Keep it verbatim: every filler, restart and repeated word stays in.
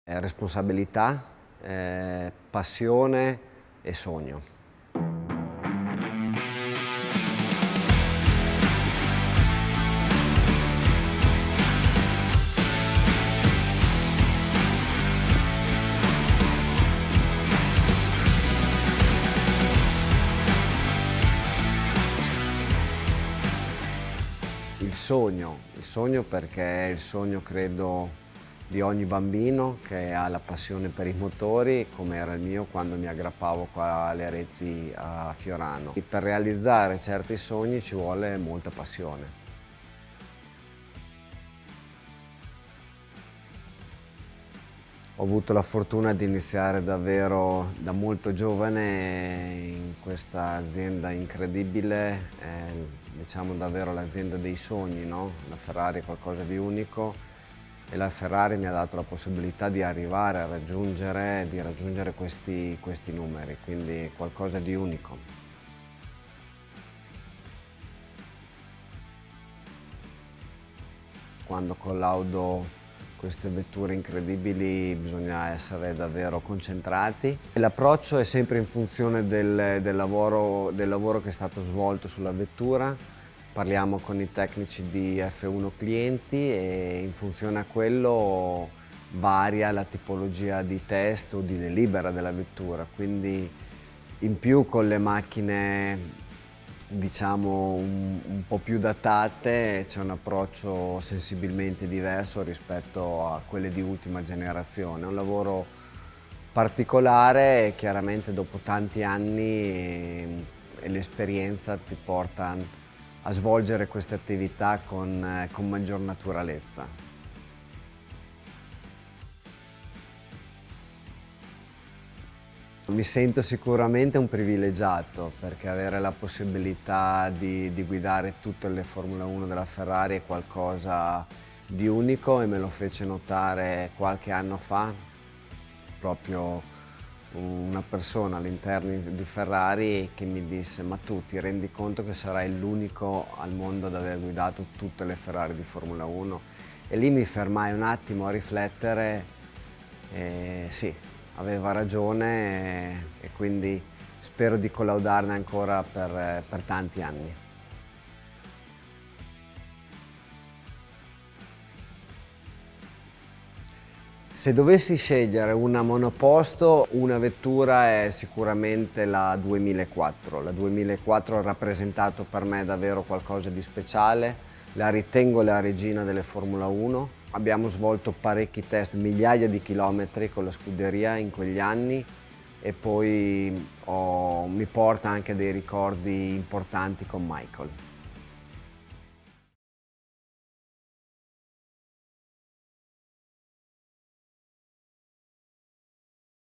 Eh, responsabilità, eh, passione e sogno. Il sogno, il sogno perché è il sogno, credo, di ogni bambino che ha la passione per i motori, come era il mio quando mi aggrappavo qua alle reti a Fiorano. E per realizzare certi sogni ci vuole molta passione. Ho avuto la fortuna di iniziare davvero da molto giovane in questa azienda incredibile, eh, diciamo davvero l'azienda dei sogni, no? La Ferrari è qualcosa di unico e la Ferrari mi ha dato la possibilità di arrivare a raggiungere, di raggiungere questi, questi numeri, quindi qualcosa di unico. Quando collaudo queste vetture incredibili bisogna essere davvero concentrati. L'approccio è sempre in funzione del, del, lavoro, del lavoro che è stato svolto sulla vettura. Parliamo con i tecnici di F uno clienti e in funzione a quello varia la tipologia di test o di delibera della vettura. Quindi in più con le macchine diciamo un, un po' più datate c'è un approccio sensibilmente diverso rispetto a quelle di ultima generazione. È un lavoro particolare e chiaramente dopo tanti anni e, e l'esperienza ti porta a svolgere queste attività con, eh, con maggior naturalezza. Mi sento sicuramente un privilegiato perché avere la possibilità di, di guidare tutte le Formula uno della Ferrari è qualcosa di unico e me lo fece notare qualche anno fa proprio una persona all'interno di Ferrari che mi disse: ma tu ti rendi conto che sarai l'unico al mondo ad aver guidato tutte le Ferrari di Formula uno? E lì mi fermai un attimo a riflettere e sì, aveva ragione e, e quindi spero di collaudarne ancora per, per tanti anni. Se dovessi scegliere una monoposto, una vettura è sicuramente la duemilaquattro. La duemilaquattro ha rappresentato per me davvero qualcosa di speciale, la ritengo la regina delle Formula uno. Abbiamo svolto parecchi test, migliaia di chilometri con la scuderia in quegli anni e poi ho, mi porta anche dei ricordi importanti con Michael.